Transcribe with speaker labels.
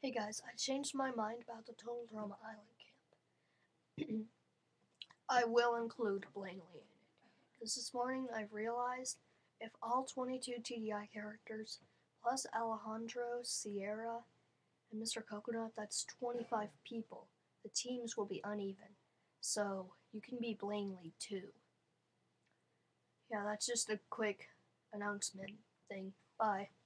Speaker 1: Hey guys, I changed my mind about the Total Drama Island camp. I will include Blanley in it, because this morning I've realized if all 22 TDI characters, plus Alejandro, Sierra, and Mr. Coconut, that's 25 people. The teams will be uneven, so you can be Blanley too. Yeah, that's just a quick announcement thing. Bye.